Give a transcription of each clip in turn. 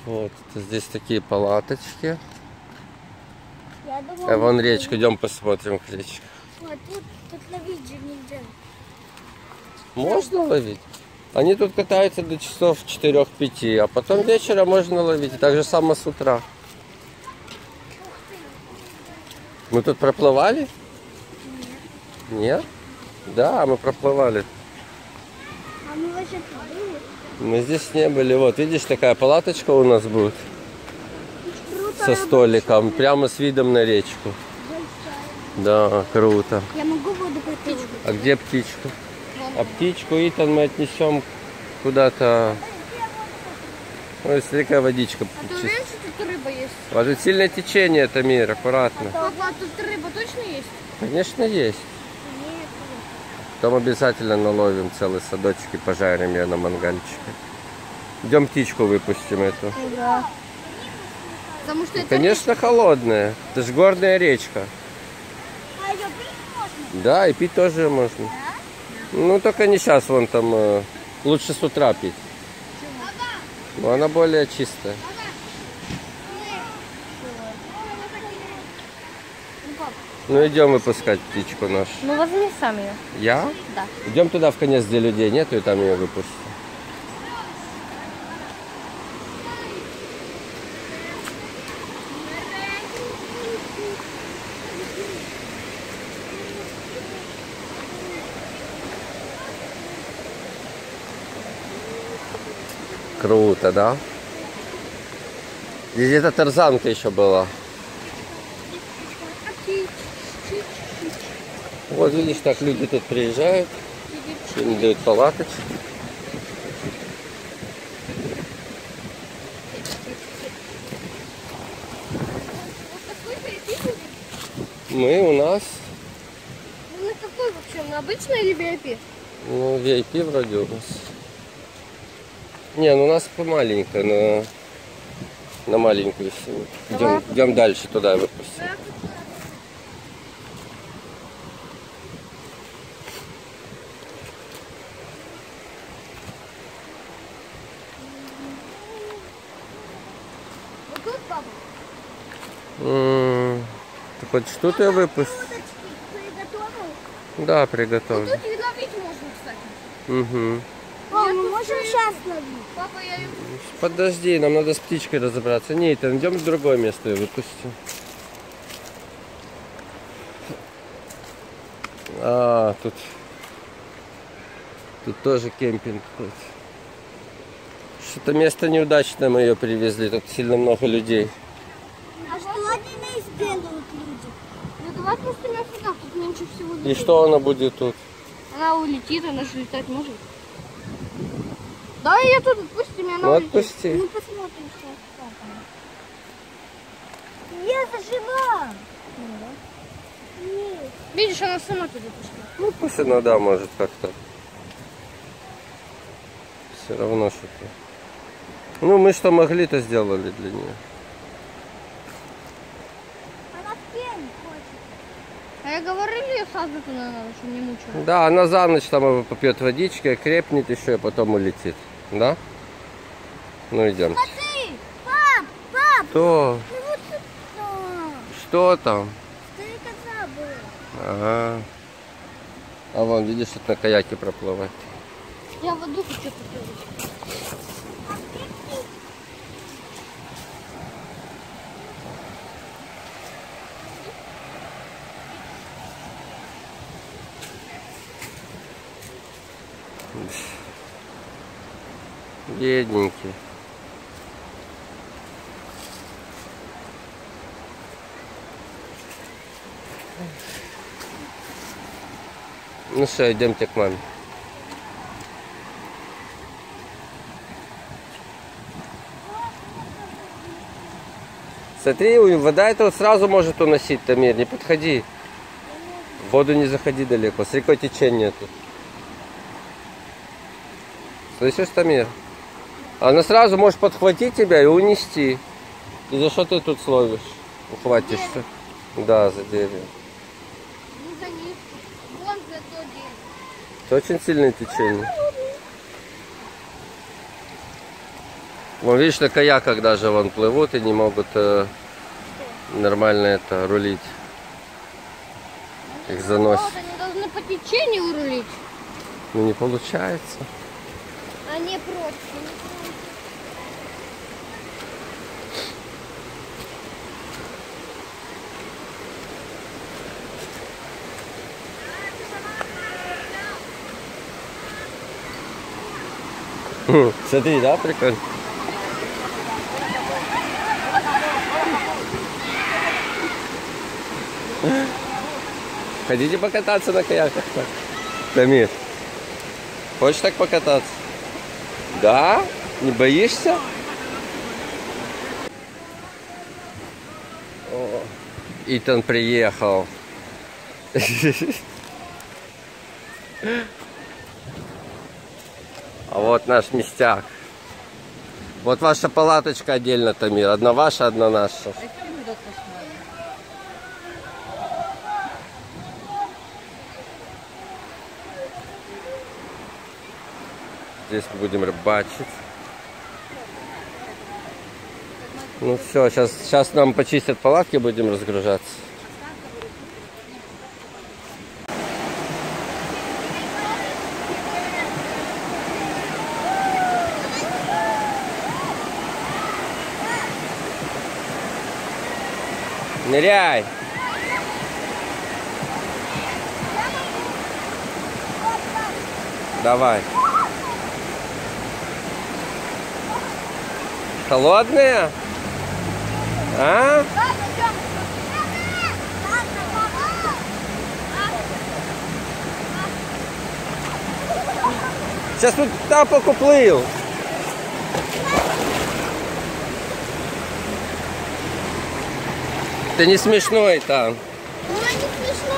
Вот, здесь такие палаточки. Я думала, Вон речка, идем посмотрим к речке. Вот, тут ловить же нельзя. Можно ловить? Они тут катаются до часов 4-5, а потом вечером можно ловить. И так же само с утра. Мы тут проплывали? Нет. Нет? Да, мы проплывали. А мы вообще тут были? Мы здесь не были. Вот, видишь, такая палаточка у нас будет. Круто, Со столиком, прямо с видом на речку. Да, круто. Я могу воду попить? А где птичка? А птичку, Итан, мы отнесем куда-то. Ой, смотри, какая водичка. А ты уверен, что тут рыба есть? Ложит сильное течение, Тамир, аккуратно. Папа, а тут рыба точно есть? Конечно, есть. Нет. Потом обязательно наловим целый садочек и пожарим ее на мангальчике. Идем птичку выпустим эту. Да. Потому что это Конечно, холодная. Это же горная речка. А ее пить можно? Да, и пить тоже можно. Ну, только не сейчас, вон там. Лучше с утра пить. Но она более чистая. Ну, идем выпускать птичку нашу. Ну, возьми сам ее. Я? Да. Идем туда в конец, где людей нету, и там ее выпустим. Круто, да? Здесь где-то тарзанка еще была. Вот видишь, так люди тут приезжают, им дают палаточки. Мы у нас, Ну, на какой вообще? На обычный или VIP? ну, VIP вроде у нас. Не, ну у нас маленькая, на маленькую семью. Идем дальше туда выпустим. Вот тут, папа? Ты хочешь тут ее выпустить? Приготовил? Да, приготовлю. Тут и ловить можно, кстати. Угу. О, мы можем сейчас ловить. Папа, я... Подожди, нам надо с птичкой разобраться. Не, это идем в другое место и выпустим. А, тут тоже кемпинг. Что-то место неудачное, мы ее привезли. Тут сильно много людей. А что они не сделают люди? Ну, давай просто на сюда, тут меньше всего И людей. что она будет тут? Она улетит, она же летать может. Да, ее тут отпустим, и она Ну улетит. отпусти. Мы посмотрим, что там. Я зажила. Нет. Видишь, она сама туда пошла. Ну пусть она, да, может как-то. Все равно что-то. Ну мы что могли, то сделали для нее. Она в пень хочет. А я говорил, ее сразу туда надо, чтобы не мучила. Да, она за ночь там попьет водички, крепнет еще, и потом улетит. Да? Ну идем. Смотри, пап, Что? ну вот тут Что там? стрекоза была. Ага. А вон, видишь, тут на каяке проплывать. Я воду хочу попить. Бедненький. Ну что, идемте к маме. Смотри, вода это вот сразу может уносить, Тамир, не подходи. В воду не заходи далеко, смотри, какое течение тут. Слышишь, Тамир? Она сразу может подхватить тебя и унести. И за что ты тут словишь? Ухватишься? Да, за дерево. Не за них. Вон за то дерево. Это очень сильное течение. Вон, видишь, на каяках даже вон плывут и не могут нормально это рулить. Их заносит. Они должны по течению рулить. Ну не получается. Они против. Смотри, да, прикольно. Хотите покататься на каяках? Тамир, хочешь так покататься? Да? Не боишься? О, Итан приехал. А вот наш местяк. Вот ваша палаточка отдельно, Тамир. Одна ваша, одна наша. Здесь мы будем рыбачить. Ну все, сейчас нам почистят палатки, будем разгружаться. Ныряй! Давай. Холодные? А? Сейчас тут тапок уплыл. Ты не смешной там. Ну, не смешно.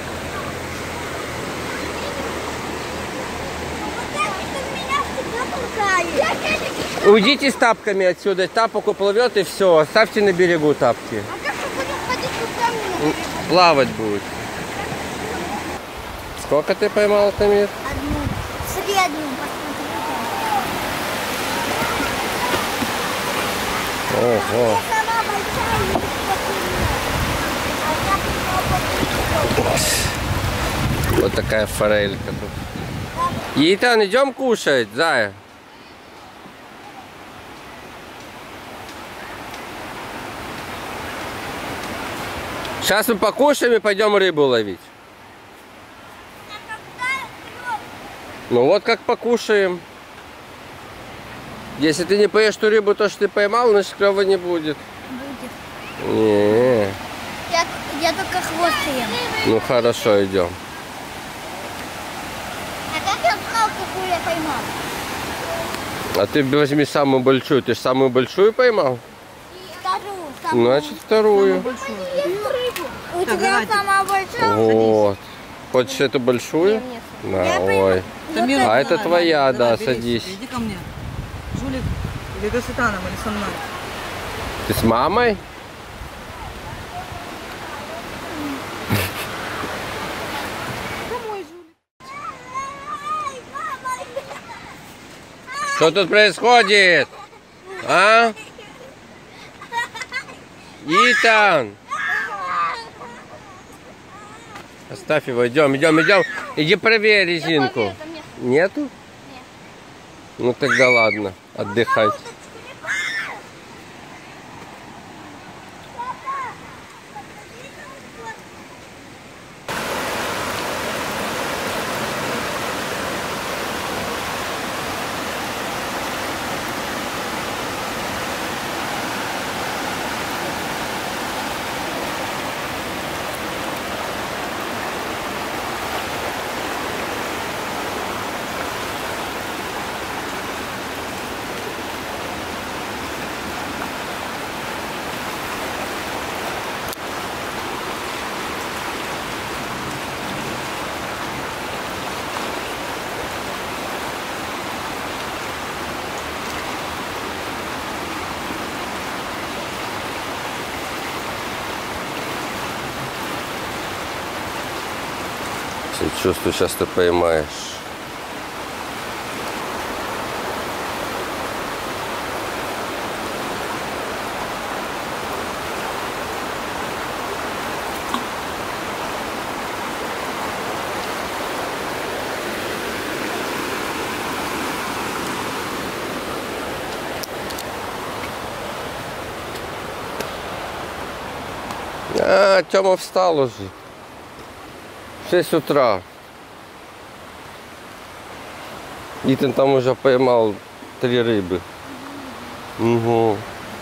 Уйдите с тапками отсюда, тапок уплывет и все. Оставьте на берегу тапки. А как мы будем ходить руками? Плавать будет. Сколько ты поймал, Тамир? Одну. Среднюю посмотри. Ого. Сама большая. Вот такая форелька тут. Итан, идем кушать, зая. Сейчас мы покушаем и пойдем рыбу ловить. Ну вот как покушаем. Если ты не поешь ту рыбу, то, что ты поймал, значит клёва не будет. Будет. Не. Я только хвост ем. Ну хорошо, идем. А как я знал, какую я поймал? А ты возьми самую большую. Ты же самую большую поймал? Вторую. Значит, вторую. У тебя самая большая? Вот. Хочешь эту большую? На, ой. Тамир, А это твоя, да, бери, садись. Иди ко мне. Жулик, или ты с Итаном, или со мной? Ты с мамой? Что тут происходит? А? Итан! Оставь его, идем. Иди проверь резинку. Нету? Нет. Ну тогда ладно, отдыхать. Чувствую, сейчас ты поймаешь. А, Тёма встал уже. 6 утра. Итан там уже поймал 3 рыбы. Угу.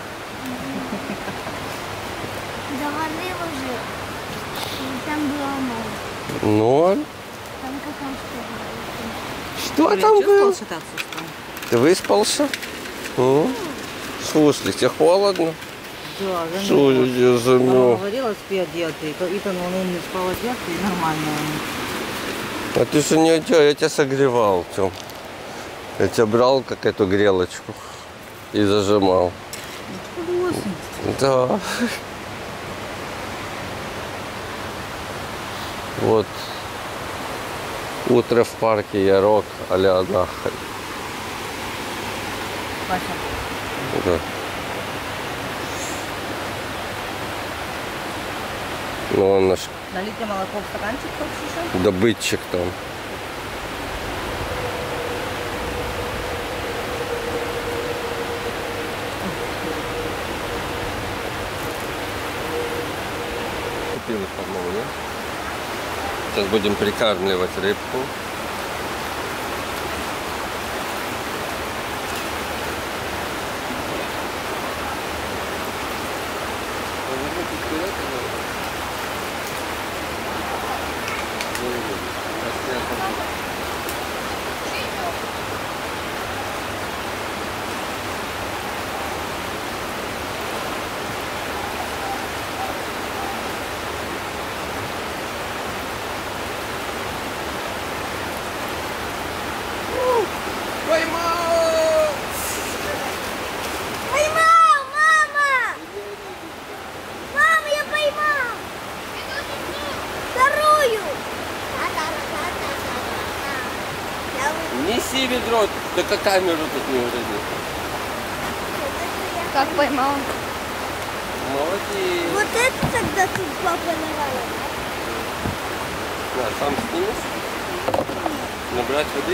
Говорил уже. И там было мало. 0. Там какашка была. Что Блин, там чувствовал, было? что так устал? Ты выспался? Слушай, тебе холодно? Да, Что замерз. я Мама замёрз? говорила, спи одетый. Итан, он умный, спал одетый, и нормально. А ты что не одел? Я тебя согревал, Тём. Я тебя брал как эту грелочку и зажимал. Да. Вот. Утро в парке Ярок а-ля Нахаль. Вася, Да. Ну, он наш налить тебе молоко в стаканчик хочешь еще? добытчик там. Купил их, по-моему, нет? Сейчас будем прикармливать рыбку. Поймал! Поймал, мама! Мама, я поймал! Вторую! Неси ведро, только камеру тут не уроди. Как поймал? Молодец. Вот это тогда тут папа навалил. На, сам снимешь? Набрать воды?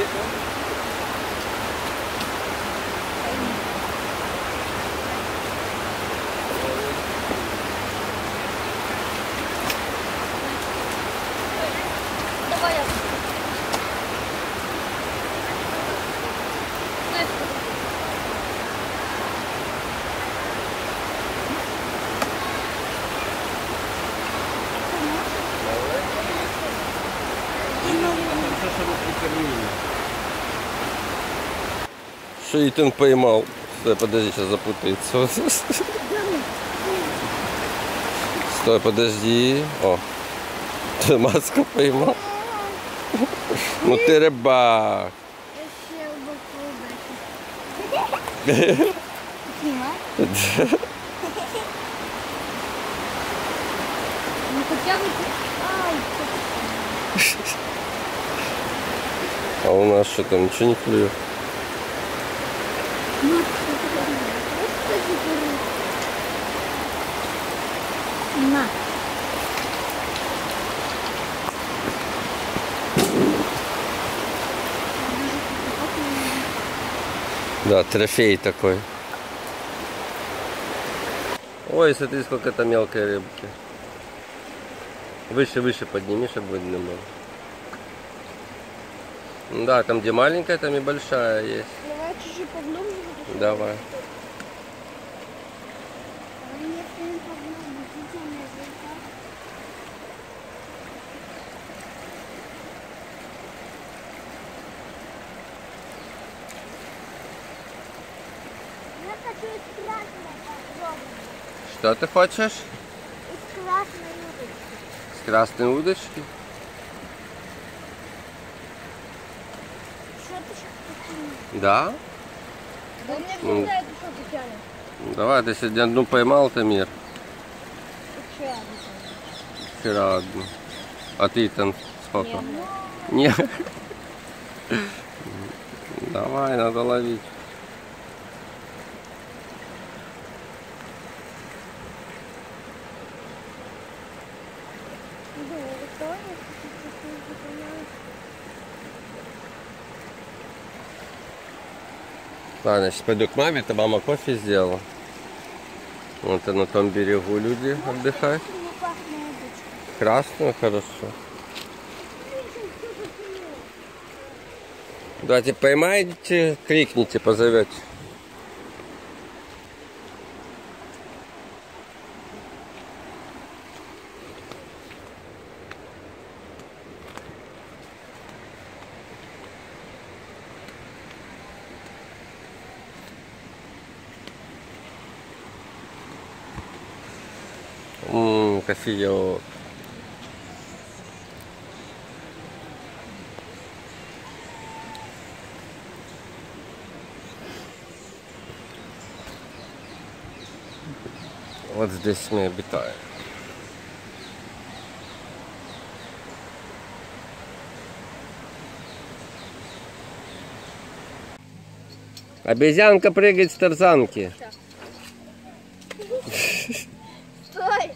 Давай я. Что Итан поймал? Стой, подожди, сейчас запутается. Стой, подожди. О, ты маску поймал. Ну ты рыбак. Ну хотя бы... Ай, А у нас что там, ничего не клюет? На. Да, трофей такой. Ой, смотри, сколько это мелкой рыбки. Выше, выше подними, чтобы видно было. Да, там где маленькая, там и большая есть. Давай чуть-чуть поглубже. Давай. Я хочу из красной попробовать. Что ты хочешь? Из красной удочки. С красной удочки? Что ты сейчас хотел? Да? да мне Ну. всегда эту штуку тянет. Давай, ты сегодня одну поймал, Тамир. Еще одну. Вчера одну. А ты там сколько? Нет. Давай, надо ловить. Ладно, сейчас пойду к маме, то мама кофе сделала. Вот и на том берегу люди отдыхают. Не пахнет. Красную, хорошо. Давайте поймаете, крикните, позовете. Кофеек. Вот здесь мы обитаем. Обезьянка прыгает с тарзанки. Стой!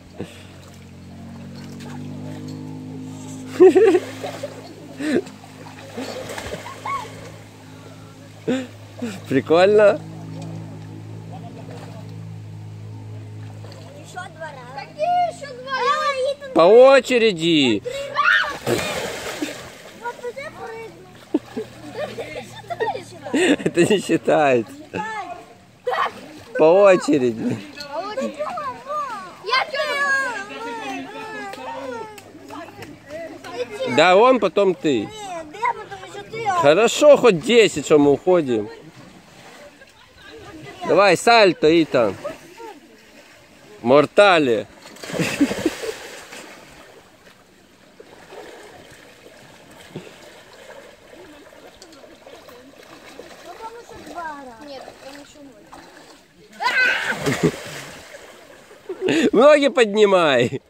Прикольно? Еще 2 раза. Какие еще 2? Итан, По очереди. вот ты прыгнул. Это не считается. По очереди. Я Да, он, потом ты. Нет, я потом еще ты. Хорошо, хоть 10, что мы уходим. Давай, сальто, Итан. Мортале. Потом еще 2 раза. Нет, он еще 0. Ноги поднимай.